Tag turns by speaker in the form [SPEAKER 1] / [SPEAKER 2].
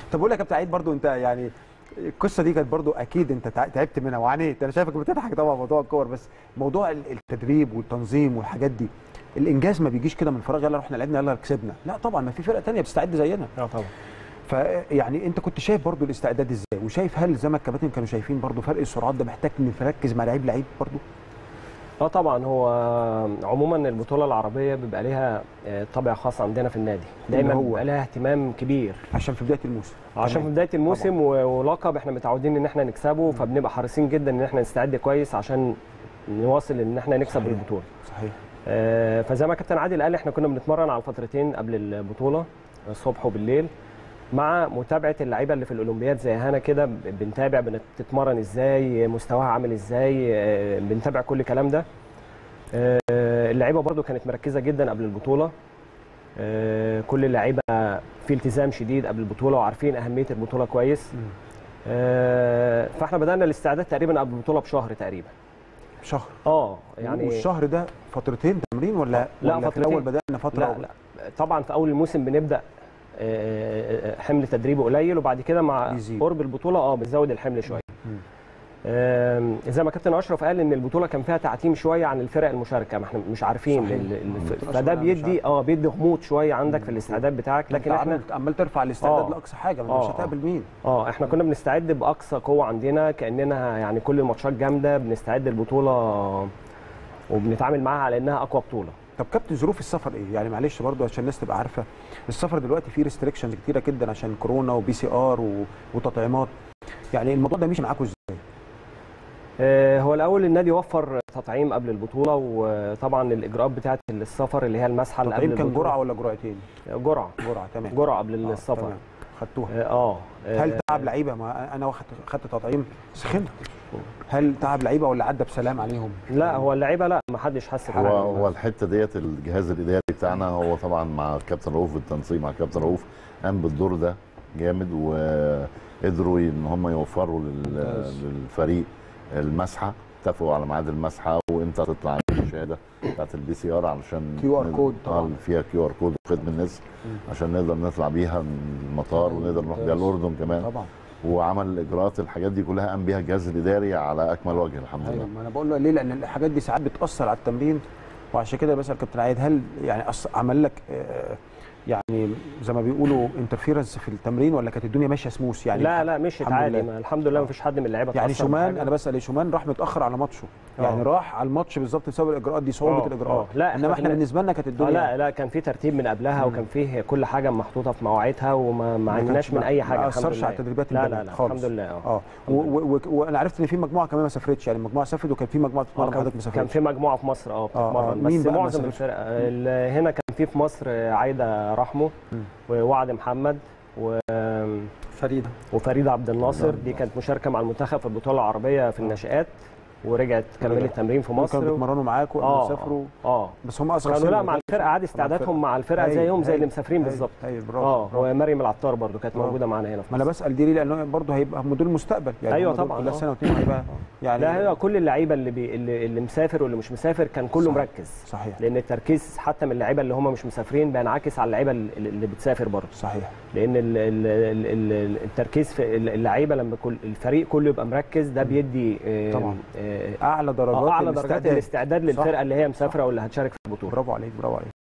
[SPEAKER 1] طب اقول لك يا كابتن عيد برضو، انت يعني القصه دي كانت برضو اكيد انت تعبت منها وعانيت، انا شايفك بتضحك طبعا موضوع الكور، بس موضوع التدريب والتنظيم والحاجات دي، الانجاز ما بيجيش كده من فراغ يلا رحنا لعبنا يلا كسبنا، لا طبعا ما في فرقه ثانيه بتستعد زينا.
[SPEAKER 2] طبعا.
[SPEAKER 1] فيعني انت كنت شايف برضو الاستعداد ازاي، وشايف هل زي ما الكباتن كانوا شايفين برضو فرق السرعات ده محتاج نركز مع لعيب برضو؟
[SPEAKER 2] طبعا. هو عموما البطوله العربيه بيبقى ليها طابع خاص عندنا في النادي، دايما بيبقى لها اهتمام كبير
[SPEAKER 1] عشان في بدايه الموسم.
[SPEAKER 2] عشان في بدايه الموسم ولقب احنا متعودين ان احنا نكسبه، فبنبقى حريصين جدا ان احنا نستعد كويس عشان نواصل ان احنا نكسب البطوله.
[SPEAKER 1] صحيح.
[SPEAKER 2] فزي ما كابتن عادل قال احنا كنا بنتمرن على فترتين قبل البطوله، الصبح وبالليل، مع متابعه اللعيبه اللي في الاولمبياد زي هنا كده، بنتابع بتتمرن ازاي، مستواها عامل ازاي، بنتابع كل الكلام ده. اللعيبه برضو كانت مركزه جدا قبل البطوله، كل اللعيبه في التزام شديد قبل البطوله وعارفين اهميه البطوله كويس. فاحنا بدانا الاستعداد تقريبا قبل البطوله بشهر تقريبا.
[SPEAKER 1] شهر؟
[SPEAKER 2] يعني
[SPEAKER 1] والشهر ده فترتين تمرين ولا
[SPEAKER 2] لا
[SPEAKER 1] في الاول بدانا فتره؟
[SPEAKER 2] لا طبعا في اول الموسم بنبدا حمل تدريبي قليل، وبعد كده مع قرب البطوله بنزود الحمل شويه. زي ما كابتن اشرف قال ان البطوله كان فيها تعتيم شويه عن الفرق المشاركه، ما احنا مش عارفين فده بيدي بيدي غموض شويه عندك في الاستعداد بتاعك، لكن احنا
[SPEAKER 1] عمال ترفع الاستعداد لاقصى حاجه، ما انت مش هتقابل مين.
[SPEAKER 2] احنا كنا بنستعد باقصى قوه عندنا، كاننا يعني كل الماتشات جامده، بنستعد البطوله وبنتعامل معاها على انها اقوى بطوله.
[SPEAKER 1] طب كابتن ظروف السفر ايه؟ يعني معلش برضو عشان الناس تبقى عارفه، السفر دلوقتي فيه ريستريكشنز كتيره جدا عشان كورونا وبي سي ار وتطعيمات، يعني الموضوع ده مشي معاكم ازاي؟
[SPEAKER 2] هو الاول النادي وفر تطعيم قبل البطوله، وطبعا الاجراءات بتاعه السفر اللي هي المسحه اللي قبل البطوله.
[SPEAKER 1] كان جرعه ولا جرعتين؟
[SPEAKER 2] جرعه
[SPEAKER 1] تمام.
[SPEAKER 2] جرعه قبل السفر.
[SPEAKER 1] خدتوها. هل تعب لعيبه؟ ما انا خدت تطعيم سخنت، هل تعب لعيبه ولا عدى بسلام عليهم؟
[SPEAKER 2] لا هو اللعيبه لا، ما حدش حس
[SPEAKER 3] بحاجه. هو الحته ديت الجهاز الاداري بتاعنا هو طبعا مع الكابتن رؤوف، بالتنسيق مع الكابتن رؤوف قام بالدور ده جامد، وقدروا ان هم يوفروا للفريق المسحه، اتفقوا على ميعاد المسحه وامتى تطلع الشهاده بتاعت البي سي ار علشان
[SPEAKER 1] QR كود طبعا
[SPEAKER 3] فيها QR كود وختم النسر عشان نقدر نطلع بيها من المطار ونقدر نروح بيها الاردن كمان
[SPEAKER 1] طبعا.
[SPEAKER 3] وعمل الاجراءات الحاجات دي كلها قام بيها الجهاز الاداري على اكمل وجه الحمد لله.
[SPEAKER 1] ما انا بقول له ليه؟ لان الحاجات دي ساعات بتاثر على التمرين، وعشان كده بسال كابتن عايد هل يعني عمل لك يعني زي ما بيقولوا انترفيرنس في التمرين ولا كانت الدنيا ماشيه سموث؟ يعني
[SPEAKER 2] لا مشيت عادي الحمد لله، ما فيش حد من اللعيبه
[SPEAKER 1] يعني شومان، انا بسال شومان راح متاخر على ماتشه، يعني راح على الماتش بالظبط بسبب الاجراءات دي، صعوبه الاجراءات.
[SPEAKER 2] لا
[SPEAKER 1] انما احنا بالنسبه لنا كانت الدنيا
[SPEAKER 2] لا كان في ترتيب من قبلها وكان فيه كل حاجه محطوطه في مواعيدها وما عندناش من اي حاجه.
[SPEAKER 1] ما اثرش على التدريبات
[SPEAKER 2] لا
[SPEAKER 1] خالص
[SPEAKER 2] الحمد لله.
[SPEAKER 1] وانا عرفت ان في مجموعه كمان ما سافرتش، يعني المجموعه سافرت وكان في مجموعه بتتمرن حضرتك ما سافرتش.
[SPEAKER 2] كان في مجموعه في مصر بتتمرن بس معظم الفرق هنا كان في مصر عايده رحمه ووعد محمد وفريده عبد الناصر، دي كانت مشاركه مع المنتخب في البطوله العربيه في الناشئات ورجعت كملت التمرين في مصر.
[SPEAKER 1] كانوا بيتمرنوا معاكم قبل سافروا؟ بس هم اصغر
[SPEAKER 2] كانوا لا مع الفرقه عادي، استعدادهم مع الفرقه زيهم زي اللي مسافرين بالظبط. ومريم العطار برضو كانت موجوده معانا هنا في
[SPEAKER 1] مصر. ما انا بسال دي ليه؟ لانه برضو هيبقى مدير المستقبل، يعني
[SPEAKER 2] ايوه طبعا
[SPEAKER 1] كل سنه واتنين هيبقى يعني.
[SPEAKER 2] لا هي كل اللعيبه اللي مسافر واللي مش مسافر كان كله مركز.
[SPEAKER 1] صحيح.
[SPEAKER 2] لان التركيز حتى من اللعيبه اللي هم مش مسافرين بينعكس على اللعيبه اللي بتسافر برضو.
[SPEAKER 1] صحيح.
[SPEAKER 2] لان التركيز في اللعيبه لما الفريق كله يبقى مركز ده بيدي
[SPEAKER 1] طبعا اعلى درجات
[SPEAKER 2] الاستعداد للفرقه اللي هي مسافره واللي هتشارك في البطوله.
[SPEAKER 1] برافو عليك.